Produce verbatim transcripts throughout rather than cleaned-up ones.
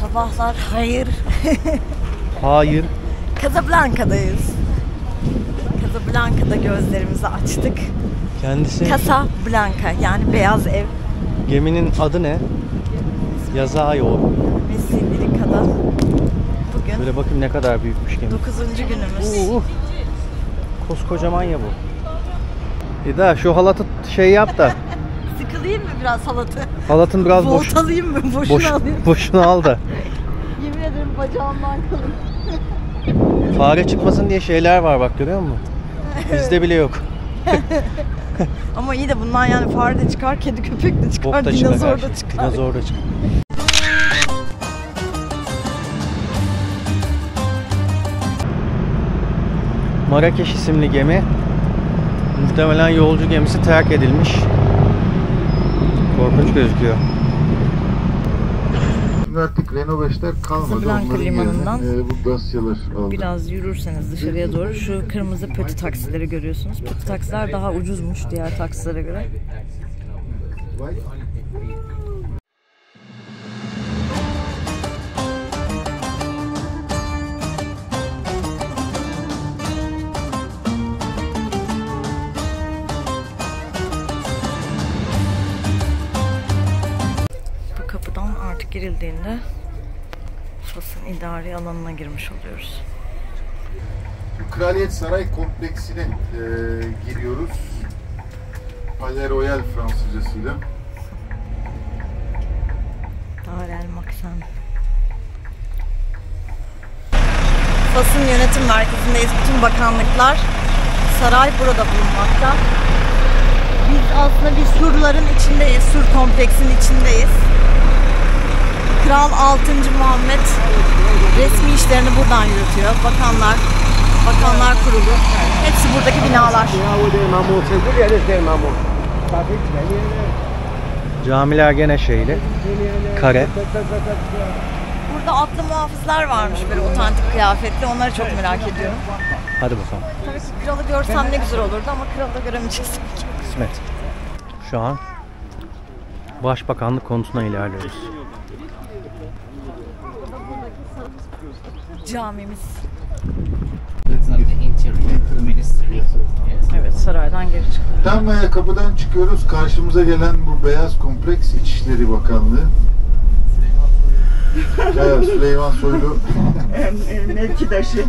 Sabahlar hayır. Hayır. Casablanca'dayız. Casablanca'da gözlerimizi açtık. Kendisi... Casablanca yani beyaz ev. Geminin adı ne? Yazıyor. Messilika'da. Bugün Böyle bakın ne kadar büyükmüş gemi. dokuzuncu günümüz. Uh, koskocaman ya bu. İda şu halatı şey yap da. Sıkılayım mı biraz halatı? Halatın biraz boş. Voltalayayım mı? Boşuna Boş, alayım. boşuna al da. Yemin ederim bacağımdan kalın. Fare çıkmasın diye şeyler var bak, görüyor musun? Bizde bile yok. Ama iyi de bundan yani fare de çıkar, kedi köpek de çıkar, Da dinozor çıkar, da çıkar. Dinozor da çıkar. Marrakeş isimli gemi muhtemelen yolcu gemisi terk edilmiş. Korkunç gözüküyor. Artık Renault beşler kalmadı. Casablanca limanından e, bu Dacia'lar aldı. biraz yürürseniz dışarıya doğru şu kırmızı pötü taksileri görüyorsunuz. Pötü taksiler daha ucuzmuş diğer taksilere göre. Bu kapıdan artık girildiğinde Fas'ın idari alanına girmiş oluyoruz. Kraliyet Saray kompleksine e, giriyoruz. Palais Royal Fransızcasıyla. Darel Maksan. Fas'ın yönetim merkezindeyiz. Bütün bakanlıklar, saray burada bulunmakta. Biz aslında bir surların içindeyiz, sur kompleksin içindeyiz. Kral altıncı Muhammed resmi işlerini buradan yürütüyor. Bakanlar, Bakanlar Kurulu. Hepsi buradaki binalar. Camiler gene şeyli. Kare. Burada atlı muhafızlar varmış böyle otantik kıyafetli. Onları çok merak ediyorum. Hadi bakalım. Tabii ki kralı görsem ne güzel olurdu ama kralı da göremeyeceğiz. Kısmet. Şu an Başbakanlık konusuna ilerliyoruz. Camimiz. Evet. Evet, saraydan geri çıktık. Tam e, kapıdan çıkıyoruz. Karşımıza gelen bu beyaz kompleks İçişleri Bakanlığı. Evet, Süleyman Soylu. Mevkidaşı.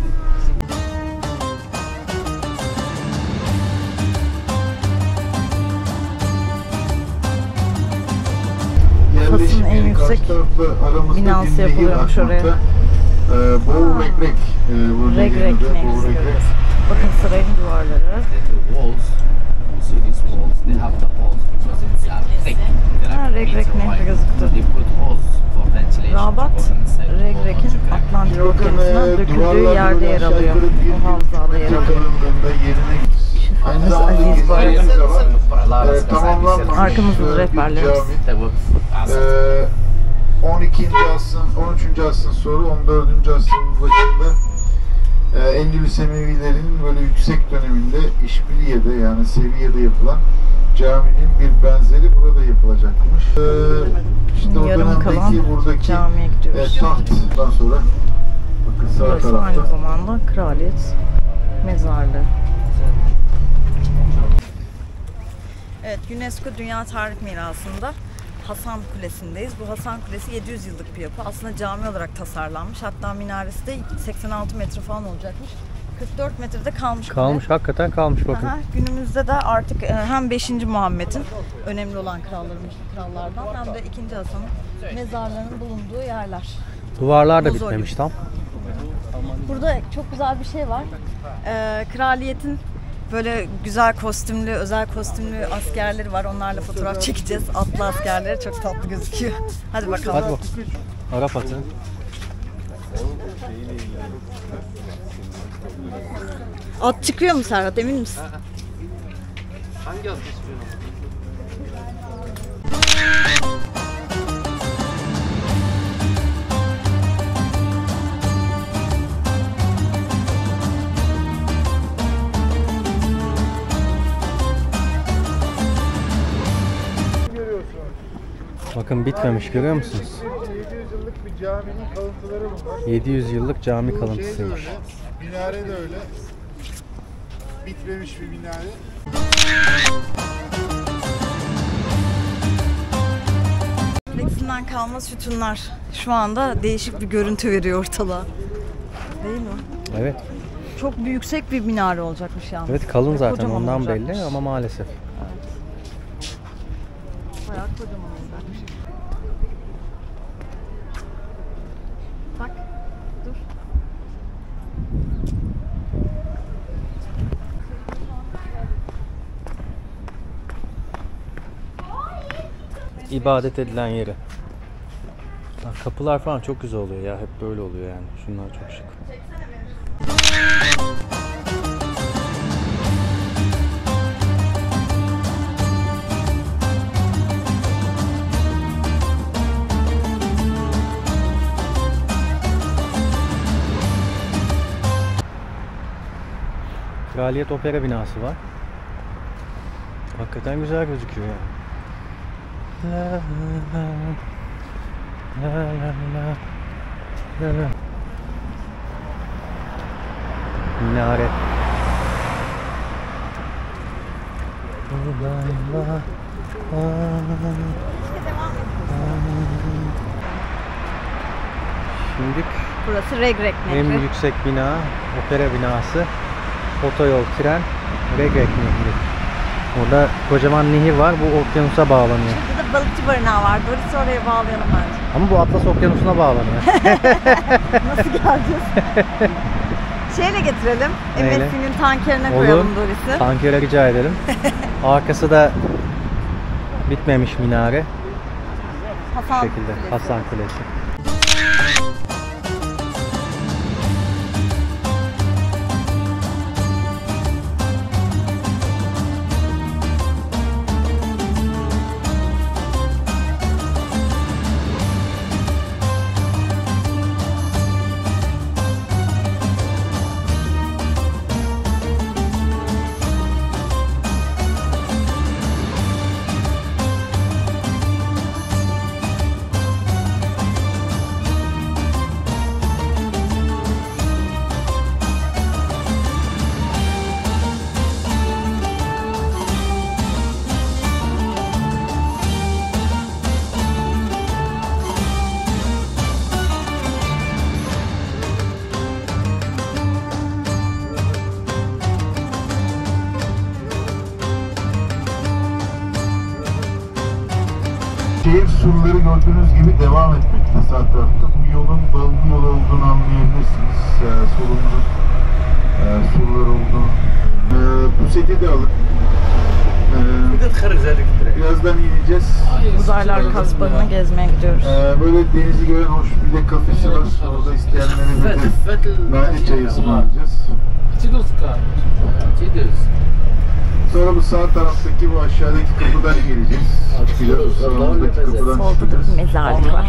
Fas'ın en yüksek binası yapılıyormuş oraya. Boğu Regrek. Regrek nehri görüyoruz. Bakın sarayın duvarları. Ha, Regrek nehri gözüktü. Rabat, Regrek'in Atlantik Okyanusu'na döküldüğü yerde yer alıyor. O havzada yer alıyor. Şoförümüz Aziz Bayram. Tamamlanmamış Arkamızda rehberlerimiz. on ikinci asrın, on üçüncü asrın sonra on dördüncü asrın başında e, Endülüs Emevilerinin böyle yüksek döneminde İşbiliye'de yani Seviye'de yapılan caminin bir benzeri burada yapılacakmış. E, işte o Yarım kalan dönemdeki buradaki camiye gidiyoruz. e, tahttan sonra bakın sağ Burası tarafta. aynı zamanda kraliyet mezarlığı. Evet, UNESCO Dünya Tarih Mirası'nda Hasan Kulesi'ndeyiz. Bu Hasan Kulesi yedi yüz yıllık bir yapı. Aslında cami olarak tasarlanmış. Hatta minaresi de seksen altı metre falan olacakmış. kırk dört metrede kalmış. Kalmış, bile. hakikaten kalmış bakın. Aha, günümüzde de artık hem beşinci Muhammed'in önemli olan krallarımız, krallardan hem de ikinci Hasan'ın mezarlarının bulunduğu yerler. Duvarlar da Mozolyu. bitmemiş tam. Burada çok güzel bir şey var. Ee, kraliyetin böyle güzel kostümlü, özel kostümlü askerleri var. Onlarla fotoğraf çekeceğiz. Atlı askerleri çok tatlı gözüküyor. Hadi bakalım. Hadi bakalım. Arap atı. At çıkıyor mu Serhat, emin misin? Hangi atı istiyorsun? Bakın Bakın bitmemiş, görüyor musunuz? yedi yüz yıllık bir caminin kalıntıları bunlar. yedi yüz yıllık cami Şey de kalıntısıymış. öyle, minare de öyle. Bitmemiş bir minare. Kompleksinden kalma sütunlar şu anda değişik bir görüntü veriyor ortalığa. Değil mi? Evet. Çok bir yüksek bir minare olacakmış yalnız. Evet, kalın zaten, Kocaman ondan olacakmış. belli ama maalesef. Bayağı kocaman olacakmış. Bak, dur. İbadet edilen yeri. Bak, kapılar falan çok güzel oluyor ya, hep böyle oluyor yani. Şunlar çok şık. Kraliyet Opera binası var. Hakikaten güzel gözüküyor yani. La la la la la la la. Minare. Şimdi Burası Regrek Nehri. en yüksek bina, opera binası, otoyol, tren, Regrek Nehri. Burada kocaman nehir var, bu okyanusa bağlanıyor. Burada da balıkçı barınağı var. Doris'i oraya bağlayalım bence. Ama bu Atlas Okyanusu'na bağlanıyor. Nasıl geleceğiz? Şeyle getirelim. Neyle? M S C'nin tankerine Olur. koyalım Doris'i. Tankere rica edelim. Arkası da bitmemiş minare. Bu Hasan şekilde. Kulesi. Hasan Kulesi. Şehir surları gördüğünüz gibi devam etmekte sağ tarafta. Bu yolun Balıklı yolu olduğunu anlayabilirsiniz. Ee, solumuzun e, surlar olduğunu. Ee, bu seti de alın. Ee, birazdan ineceğiz. Uzaylar Kasbağı'na gezmeye gidiyoruz. Ee, böyle denizi gören hoş bir de kafesi var. Orada isteyenlere bir de nane çayı ısmarlayacağız. Sonra bu sağ taraftaki bu aşağıdaki kapıdan gireceğiz. Çıkacağız. Sağımızdaki kapıdan Solda da çıkacağız. bir mezarlık var.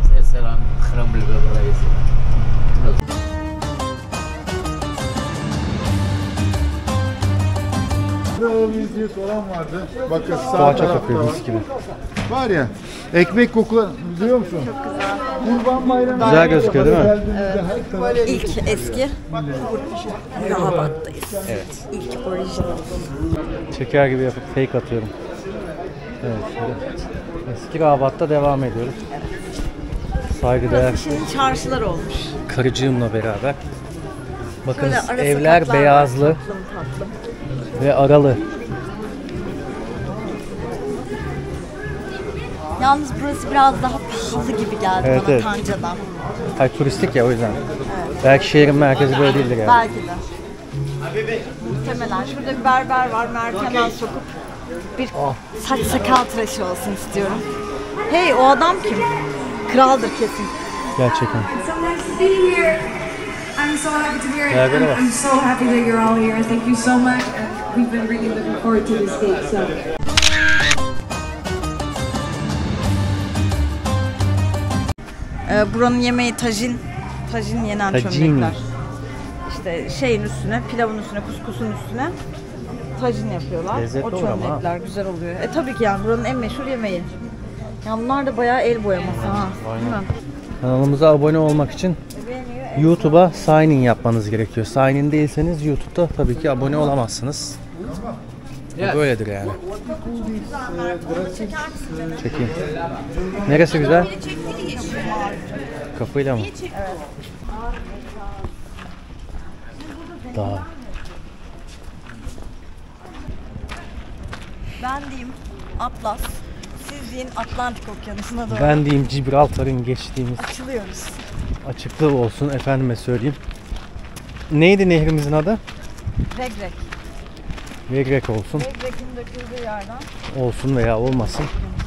Burada bir diye soran vardı. Bakın sağ Poğaça tarafta kokuyor var. mis gibi. Var ya, ekmek kokulan, biliyor musun? Çok güzel. Kurban Bayramı. Güzel gözüküyor değil mi? Geldiğimizde her taraf- İlk eski Rabat'tayız. Evet. İlk orijinal. Çeker gibi yapıp fake atıyorum. Evet, şimdi eski Rabat'ta devam ediyoruz. Saygıdeğer Burası şimdi çarşılar olmuş. karıcığımla beraber. Bakın Şöyle ara evler sokaklar var, beyazlı tatlım tatlım. ve aralı. Yalnız burası biraz daha pahalı gibi geldi Evet, bana evet. Tanca'dan. Hayır, turistik ya, o yüzden. Belki şehrin merkezi böyle değildir yani. Belki de. Muhtemelen. Şurada bir berber var. Mert hemen sokup bir saç sakal tıraşı olsun istiyorum. Hey, o adam kim? Kraldır kesin. Gerçekten. It's so nice to be here. I'm so happy to be here. Yeah, I'm, good. I'm so happy that you're all here. Thank you so much. And we've been really looking forward to this date. So. Ee, buranın yemeği tajin. Tajin yenen Tajin. çömlekler. İşte şeyin üstüne, pilavın üstüne, kuskusun üstüne tajin yapıyorlar. Lezzetli o olur ama. çömlekler güzel oluyor. E tabii ki yani buranın en meşhur yemeği. Ya bunlar da bayağı el boyaması ha. Değil mi? Kanalımıza abone olmak için YouTube'a sign in yapmanız gerekiyor. Sign in değilseniz YouTube'da tabii ki abone olamazsınız. Bu böyledir yani. Çekeyim. Neresi güzel? Kapıyla mı? Dağ. Ben diyeyim Atlas, siz deyin Atlantik Okyanusu'na doğru Ben diyeyim Gibraltar'ın geçtiğimiz açılıyoruz. açıklığı olsun, efendime söyleyeyim. Neydi nehrimizin adı? Regrek. Regrek olsun. Regrek'in döküldüğü yerden. Olsun veya olmasın.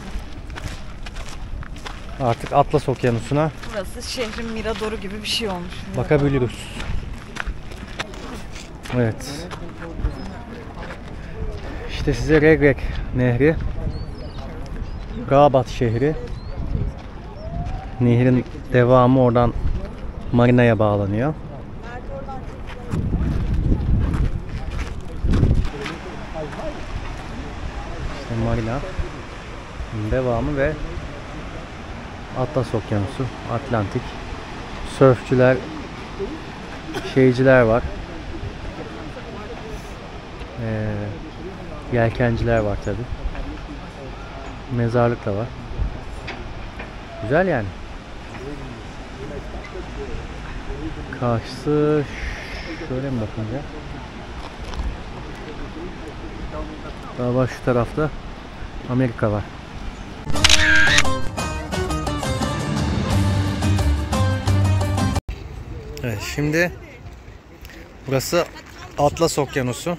Artık Atlas Okyanusu'na Burası şehrin Miradoru gibi bir şey olmuş. bakabiliriz. Evet. İşte size Regrek Nehri, Rabat şehri. Nehrin devamı oradan marinaya bağlanıyor. İşte marina devamı ve Atlas Okyanusu, Atlantik. Sörfçüler, şeyciler var. Ee, yelkenciler var tabi. Mezarlık da var. Güzel yani. Karşısı şöyle mi bakınca? Galiba şu tarafta Amerika var. Evet, şimdi burası Atlas Okyanusu.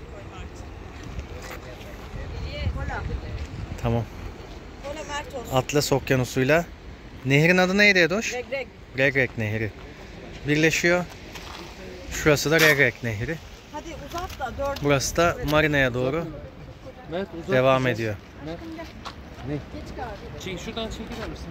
Tamam. Atlas Okyanusu'yla nehrin adı neydi Edoş? Regrek. Regrek Nehri birleşiyor. Şurası da Regrek Nehri. Hadi uzat da dört. Burası da marinaya doğru devam ediyor. Ne? Çek, şuradan çekilir misin?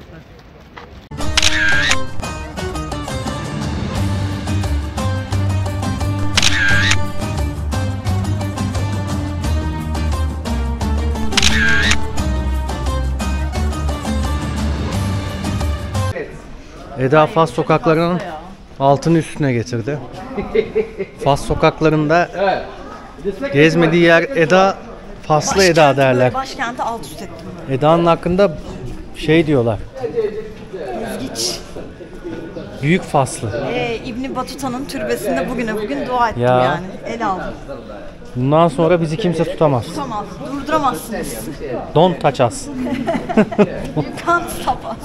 Eda Fas sokaklarının altını üstüne getirdi. Fas sokaklarında gezmediği yer Eda, Faslı Eda derler. Başkenti alt üst ettim böyle. Eda'nın hakkında şey diyorlar. İlginç. Büyük Faslı. Ee, İbni Batuta'nın türbesinde bugüne bugün dua ettim Ya. yani. El aldım. Bundan sonra bizi kimse tutamaz. Tutamaz. Durduramazsınız. Don't touch us. Tam sapa.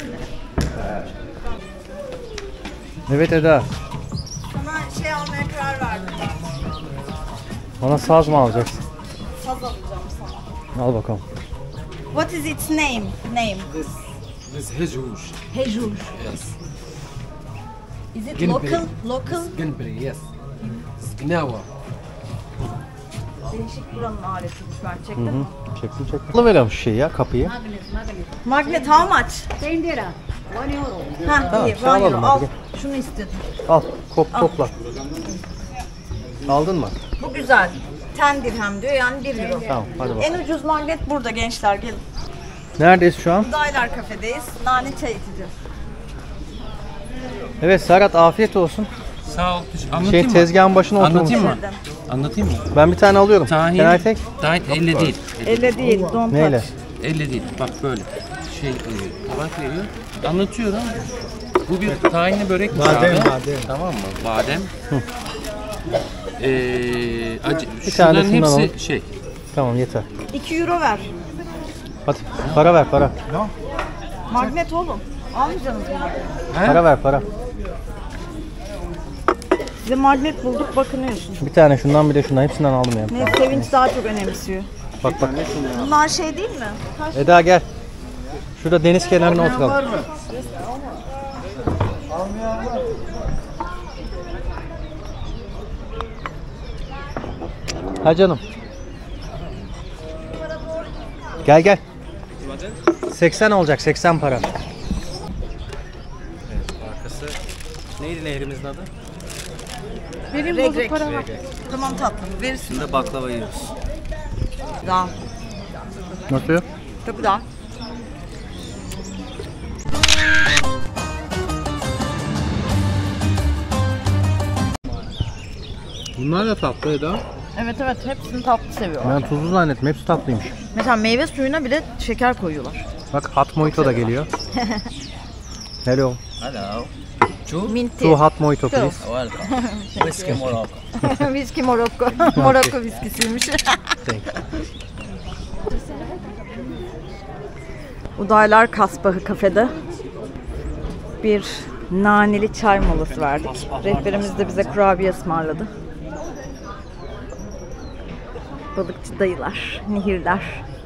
Evet Eda. Sana şey almaya karar verdim. Bana saz mı alacaksın? Saz alacağım sana. Al bakalım. What is its name? Name. This, this Hejuj. Hejuj. Yes. Is it Ginpiri. local? Local? Ginpiri, yes. Gnawa. Değişik buranın aletiymiş gerçekten. Hı, çektim çektim. Alıveriyorum şu şeyi ya, kapıyı. Magnet how much? ten lira, one euro. Ha Tamam, iyi. şey One alalım euro. Al. hadi. Şunu istedim. Al, kop, topla. Aldın mı? Bu güzel. on dirhem diyor yani bir euro. Tamam, hadi bakalım. En ucuz magnet burada gençler gelin. Neredeyiz şu an? Daylar kafedeyiz. Nane çay içeceğiz. Evet Serhat, afiyet olsun. Sağ ol. Anlatayım Şey mı? tezgahın başına oturmuş. Anlatayım mı? Anlatayım mı? Ben bir tane alıyorum. Tahin. Can I take? Tahin elle değil. Elle değil. Don't Neyle? touch. Elle değil. Bak böyle. Şey veriyor. Tabak veriyor. Anlatıyorum. Bu bir tahinli börek mi? Badem, badem. Tamam mı? Badem. Ee, acı, Bir tane de şunların şundan hepsi alalım. şey. Tamam yeter. iki euro ver. Hadi para ver para. Magnet oğlum. Almayacaksınız mı magnet? He? Para ver para. Size magnet bulduk bakınıyorsun. Bir tane şundan bir de şundan hepsinden aldım ya. Ne Sevinç daha çok önemsiyor. Bak bak. Bunlar şey değil mi? Eda gel. Şurada deniz kenarına oturalım. Ha canım. Gel gel. seksen olacak, seksen para. Evet, arkası. Neydi nehrimizin adı? Benim bozuk para var. Tamam tatlım verirsin. Şimdi baklava yiyoruz. Daha. Nasıl? Tabii daha. Bunlar da tatlı Eda. Evet evet, hepsini tatlı seviyorlar. Ben tuzlu zannettim. Hepsi tatlıymış. Mesela meyve suyuna bile şeker koyuyorlar. Bak hot mojito da geliyor. Hello. Hello. Two? Minty. Two hot mojito Two. please. Welcome. Whiskey Morocco. Viski Morocco. Morocco viskisiymiş. Thank you. Udaylar Kasbahı kafede bir naneli çay molası verdik. Rehberimiz de bize kurabiye ısmarladı. Balıkçı dayılar, nehirler.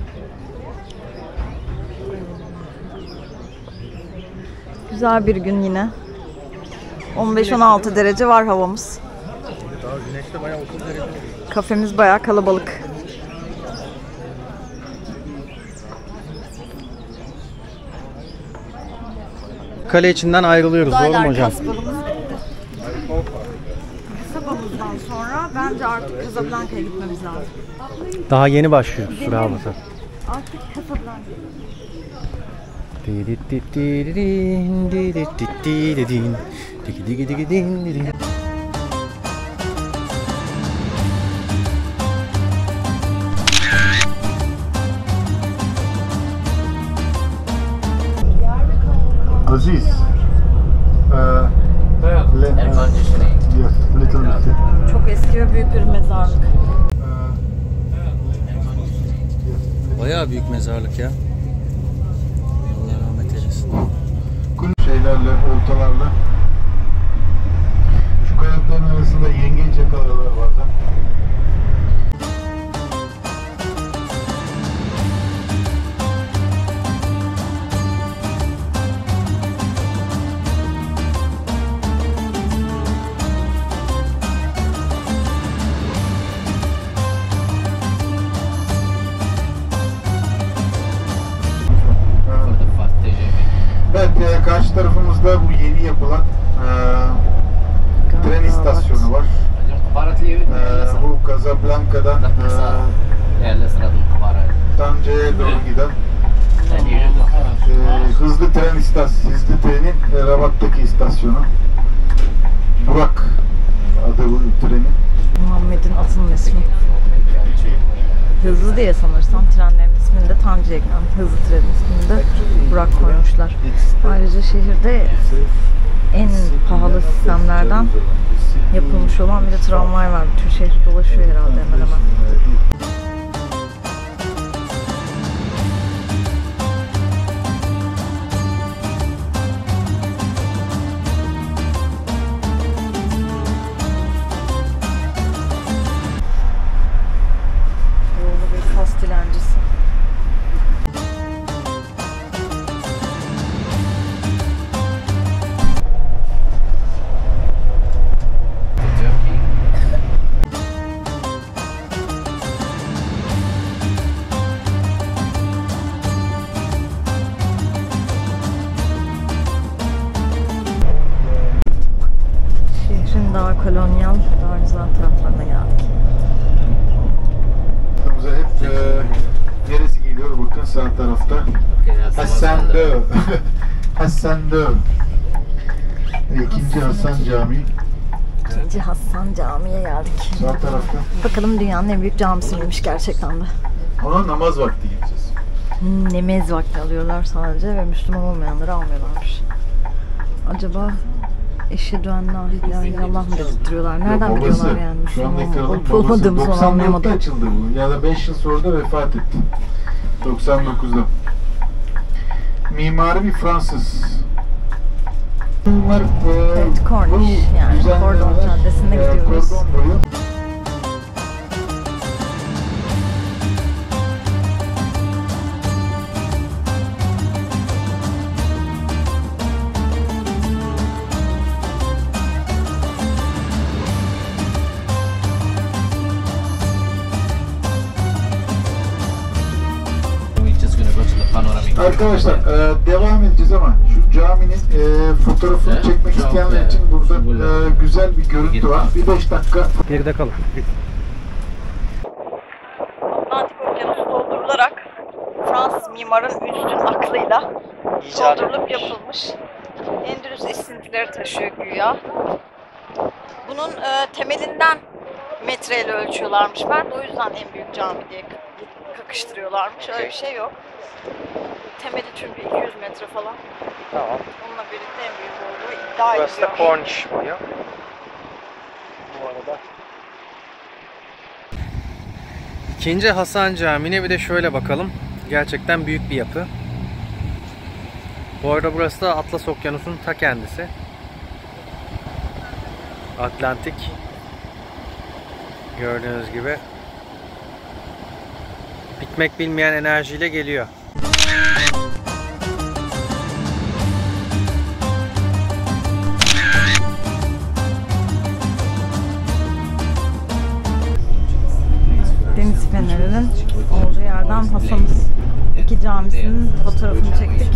Güzel bir gün yine. on beş on altı derece var havamız. Kafemiz bayağı kalabalık. Kale içinden ayrılıyoruz. Doğru mu Udaylar hocam? Kasbahımız bitti. Kasabamızdan sonra bence artık Casablanca'ya gitmemiz lazım. Daha yeni başlıyoruz. Bravo sen. Artık Casablanca. Aziz. Uh, le- Air conditioning. yes, little bit. Çok eski ve büyük bir mezarlık. Bayağı büyük mezarlık ya. Allah rahmet eylesin. Şeylerle, oltalarla. Şu kayalıkların arasında yengeç yakalarlar bazen. For the fast T G V. Evet, e, karşı tarafımızda bu yeni yapılan e, tren istasyonu var. Hocam kabaratlı E, bu Casablanca'dan e, yerli sıradan kabarat. Tanca'ya doğru giden Yani yürü. e, hızlı tren istasyonu, hızlı trenin e, Rabat'taki istasyonu. Burak adı bu trenin. Muhammed'in atının ismi. Hızlı diye sanırsam trenlerin ismini de Tancı Ekran, hızlı trenin ismini de Burak koymuşlar. Ayrıca şehirde en pahalı sistemlerden yapılmış olan bir de tramvay var. Bütün şehri dolaşıyor herhalde hemen hemen. Yolda bir fas dilencisi. Şehrin daha kolonyal, daha güzel taraflarına geldik. Aklımıza hep e, neresi geliyor? Bakın sağ tarafta. Hasan Dö. Hasan Dö. İkinci Hasan Camii. İkinci Hasan Camii'ye geldik. Sağ tarafta. Bakalım dünyanın en büyük camisi miymiş gerçekten de. Ona namaz vakti gideceğiz. Nemez vakti alıyorlar sadece ve Müslüman olmayanları almıyorlarmış. Acaba eşhedü en la ilahe illallah mı dedirtiyorlar? Nereden Yok, biliyorlar babası. yani Şu Müslüman andaki adam olup babası. olmadığımı sonra doksan dörtte anlayamadım. açıldı bu. Ya da beş yıl sonra da vefat etti. doksan dokuzda. Mimarı bir Fransız. Bunlar, e, Evet, Corniche bu yani, düzenlemeler, Kordon Caddesi'ne e, gidiyoruz. Kordon boyu. We're just gonna go to the panoramic. Arkadaşlar e, devam edeceğiz ama şu caminin e, fotoğrafını Evet, çekmek çok isteyenler güzel. için burada Güzel. e, güzel bir görüntü var. Bir beş dakika. Geride kalın. Atlantik Okyanusu doldurularak Fransız mimarın üstün aklıyla doldurulup yapılmış Endülüs esintileri taşıyor güya. Bunun e, temelinden metreyle ölçüyorlarmış Mert. O yüzden en büyük cami diye kakıştırıyorlarmış. Öyle bir şey yok. Temeli çünkü iki yüz metre falan. Tamam. Onunla birlikte en büyük olduğu iddia ediliyor. Burası da Cornish boyu. Bu arada. İkinci Hasan Camii'ne bir de şöyle bakalım. Gerçekten büyük bir yapı. Bu arada burası da Atlas Okyanusu'nun ta kendisi. Atlantik. Gördüğünüz gibi. Bitmek bilmeyen enerjiyle geliyor. Deniz fenerinin olduğu yerden Hasan'ız iki camisinin fotoğrafını çektik.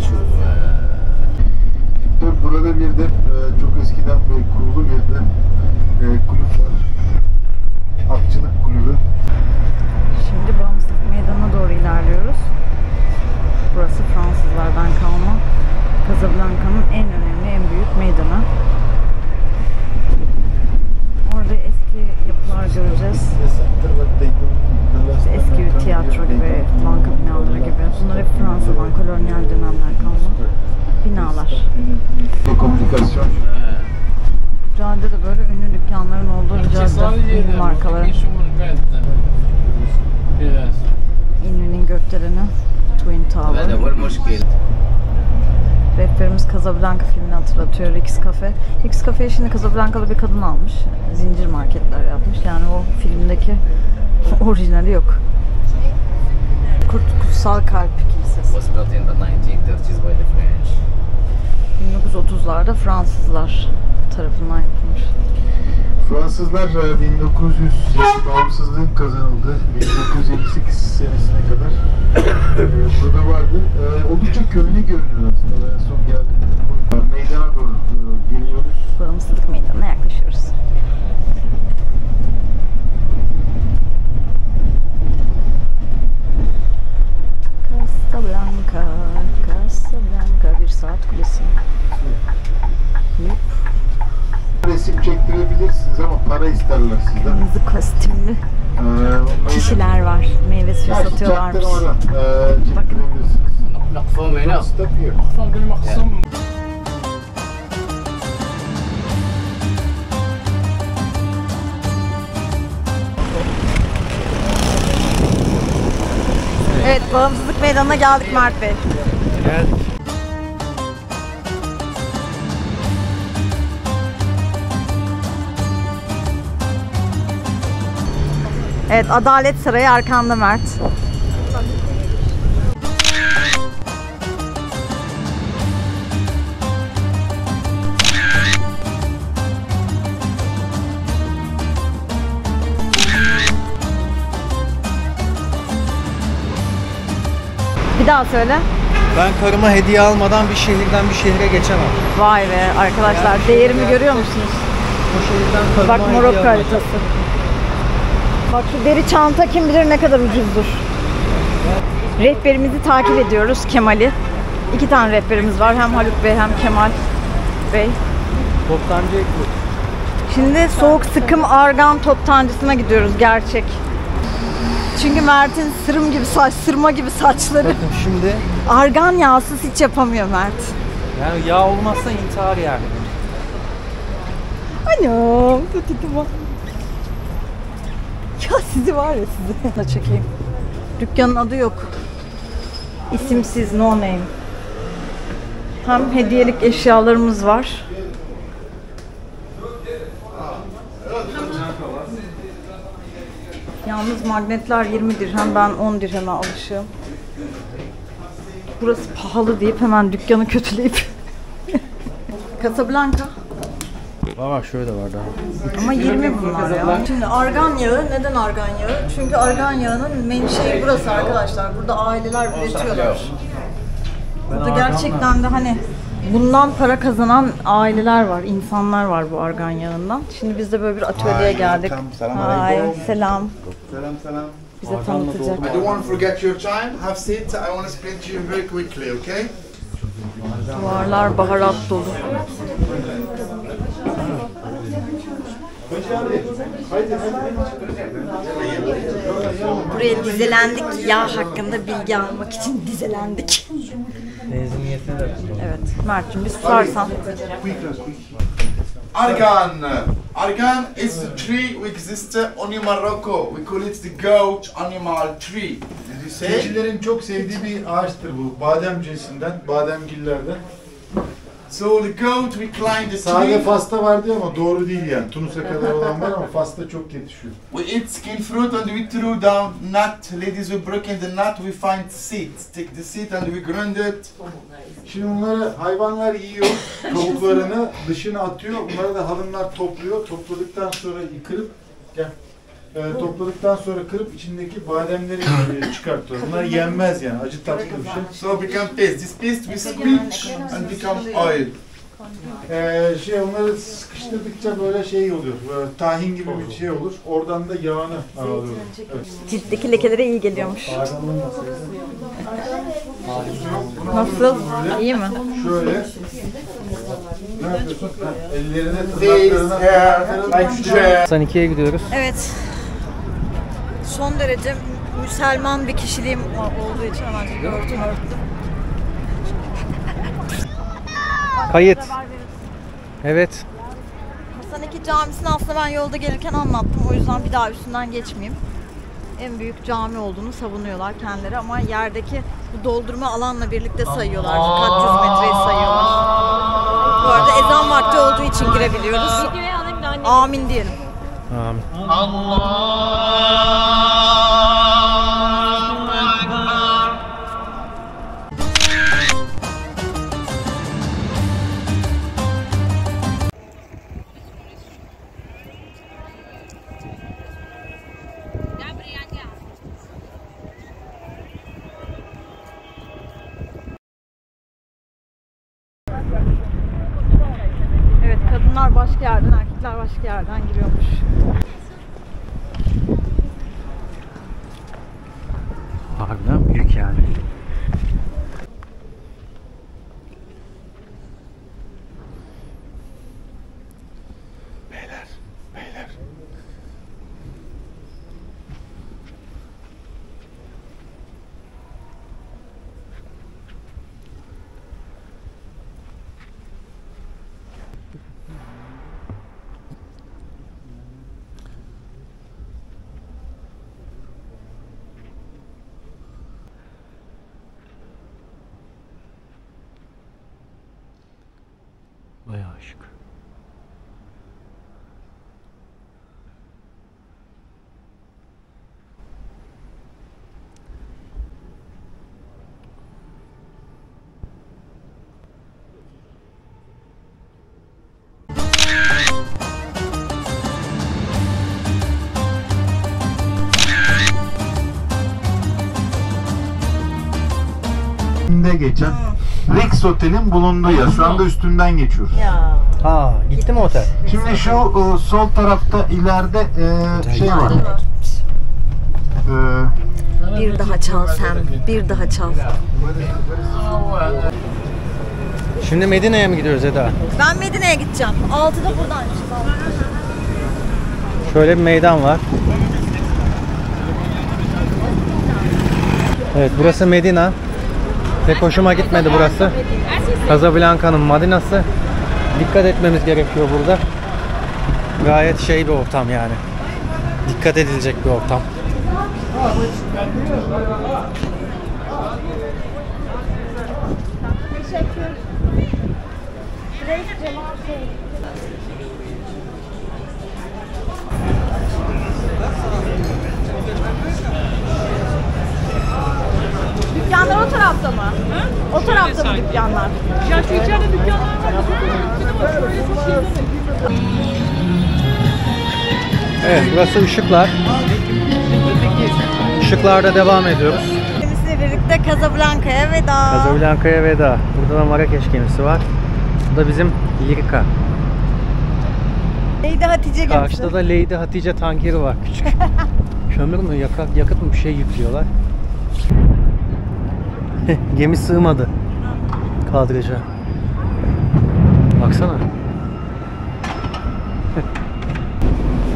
Burada bir de e, çok eskiden beri kurulu bir de e, kulüp var. Atçılık kulübü. Şimdi Bağımsızlık Meydanı'na doğru ilerliyoruz. Burası Fransızlardan kalma Casablanca'nın en önemli, en büyük meydanı. Orada eski yapılar göreceğiz. İşte eski bir tiyatro gibi, banka binaları gibi. Bunlar hep Fransa'dan, kolonyal dönemler kalma binalar. Komünikasyon. Caddede böyle ünlü dükkanların olduğu bir cadde, ünlü markaların. İnönü'nün gökdeleni, Twin Tower. Rehberimiz Casablanca filmini hatırlatıyor, X Cafe. X Cafe'yi şimdi Casablanca'da bir kadın almış. Zincir marketler yapmış. Yani o filmdeki orijinali yok. Kurt Kutsal Kalp Kilisesi. bin dokuz yüz otuzlarda Fransızlar tarafından yapılmış. Fransızlar bin dokuz yüz bağımsızlığın kazanıldığı bin dokuz yüz elli sekiz senesine kadar burada vardı. Oldukça köhne görünüyor aslında. En son geldiğimde meydana doğru geliyoruz. Bağımsızlık Meydanı'na yaklaşıyoruz. Casablanca, Casablanca, bir saat kulesi. Yup. Resim çektirebilirsiniz ama para isterler sizden. Kırmızı kostümlü Ee, kişiler var. Meyve suyu Gerçi satıyorlarmış. çaktırmadan, ee, çektirebilirsiniz. Stop here. Evet, Bağımsızlık Meydanı'na geldik Mert Bey. Geldik. Evet, Adalet Sarayı arkanda Mert. Bir daha söyle. Ben karıma hediye almadan bir şehirden bir şehre geçemem. Vay be arkadaşlar, değerimi görüyor musunuz? Bu şehirden karıma Bak hediye Morokko almadan. haritası. Bak şu deri çanta kim bilir ne kadar ucuzdur. Rehberimizi takip ediyoruz, Kemal'i. İki tane rehberimiz var, hem Haluk Bey hem Kemal Bey. Toptancı ekmek. Şimdi soğuk sıkım argan toptancısına gidiyoruz, gerçek. Çünkü Mert'in sırım gibi saç, sırma gibi saçları. Bakın şimdi Argan yağsız hiç yapamıyor Mert. yani yağ olmazsa intihar yani. Anam, tutuma. Ya sizi var ya sizi. Da çekeyim. Dükkanın adı yok. İsimsiz, no name. Hem hediyelik eşyalarımız var. Yalnız magnetler yirmi dirhem, ben on dirheme alışığım. Burası pahalı deyip hemen dükkanı kötüleyip. Casablanca. Bak şöyle var daha. Ama yirmi bunlar ya. Şimdi argan yağı, neden argan yağı? Çünkü argan yağının menşei burası arkadaşlar. Burada aileler üretiyorlar. Burada gerçekten de hani bundan para kazanan aileler var, insanlar var bu argan yağından. Şimdi biz de böyle bir atölyeye geldik. Hay, selam. Selam selam. Bize tanıtacak. I don't want to forget your time. Have seat. I want to explain to you very quickly, okay? Duvarlar baharat dolu. Buraya dizelendik. Yağ hakkında bilgi almak için dizelendik. Mezuniyetine de. Evet. Mert'cim bir susarsan. Argan. Argan is the tree which exists on Morocco. We call it the goat animal tree. Did you say? Keçilerin çok sevdiği bir ağaçtır bu. Badem cinsinden, bademgillerden. So the goat we climb the Sade tree. Fas'ta vardı ama doğru değil yani. Tunus'a kadar olan var ama Fas'ta çok yetişiyor. We eat skin fruit and we threw down nut. Ladies, we break the nut. We find seeds. Take the seed and we grind it. Şimdi bunları hayvanlar yiyor, kabuklarını dışına atıyor. Bunları da halınlar topluyor. Topladıktan sonra kırıp, gel. Ee, topladıktan sonra kırıp içindeki bademleri e, çıkartıyor. Bunlar yenmez yani, acı tatlı bir şey. So become paste. This paste we squeeze and become oil. Ee, şey onları sıkıştırdıkça böyle şey oluyor, böyle tahin gibi bir şey olur. Oradan da yağını alıyoruz. Evet. Ciltteki lekelere iyi geliyormuş. Nasıl? İyi mi? Şöyle. Ne yapıyorsun? Ha, ellerine, This tırnaklarına, hair like chair. doksan ikiye gidiyoruz. Evet. Son derece Müslüman bir kişiliğim olduğu için hemen örtüm örttüm. Kayıt. Evet. Hasan iki Camisi'ni aslında ben yolda gelirken anlattım. O yüzden bir daha üstünden geçmeyeyim. En büyük cami olduğunu savunuyorlar kendileri ama yerdeki bu doldurma alanla birlikte sayıyorlar. Kaç yüz metreyi sayıyorlar. Bu arada ezan vakti olduğu için girebiliyoruz. Amin diyelim. Amin. Evet, kadınlar başka yerden, erkekler başka yerden giriyormuş. Harbiden büyük yani. Beyler, beyler. Bayağı şık. Önünde geçen Rex Otel'in bulunduğu yer. Şu anda üstünden geçiyoruz. Ya. Aa, gitti mi otel? Şimdi şu e, sol tarafta ileride e, şey var. E, Bir daha çal sen, bir daha çal. Şimdi Medine'ye mi gidiyoruz Eda? Ben Medine'ye gideceğim. altıda buradan çıkalım. Şöyle bir meydan var. Evet, burası Medine. Pek hoşuma gitmedi burası. Casablanca'nın Madinası. Dikkat etmemiz gerekiyor burada. Gayet şey bir ortam yani. Dikkat edilecek bir ortam. Dükkanlar o tarafta mı? O tarafta mı dükkanlar? Ya şu içeride dükkanlar var. Evet, burası ışıklar. Işıklarda devam ediyoruz. Gemisiyle birlikte Casablanca'ya veda. Casablanca'ya veda. Burada da Marrakeş gemisi var. Bu da bizim Lirika. Lady Hatice gemisi. Karşıda da Lady Hatice tankeri var küçük. Kömür mü, yakıt, yakıt mı bir şey yüklüyorlar. Gemi sığmadı kadraja. Baksana.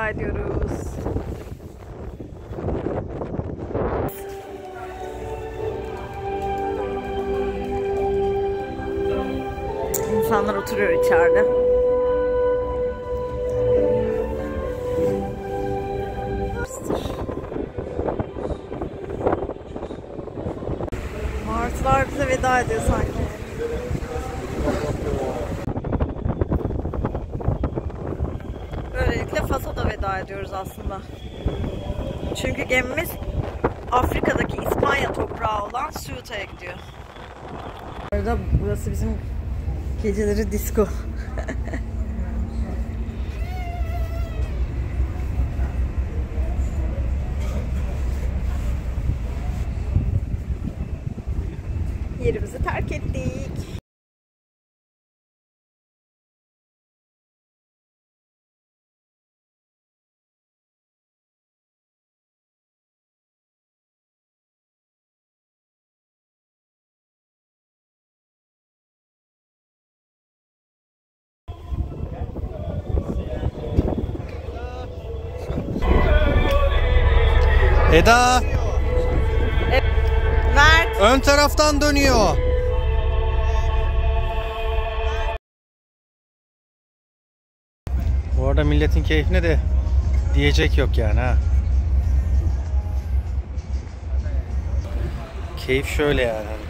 veda ediyoruz. İnsanlar oturuyor içeride. Martılar bize veda ediyor sanki. Böylelikle Fas'a da veda ediyoruz aslında. Çünkü gemimiz Afrika'daki İspanya toprağı olan Ceuta'ya gidiyor. Bu arada burası bizim geceleri disco. Yerimizi terk ettik. Eda! Mert! Ön taraftan dönüyor. Bu arada milletin keyfine de diyecek yok yani ha. Keyif şöyle yani.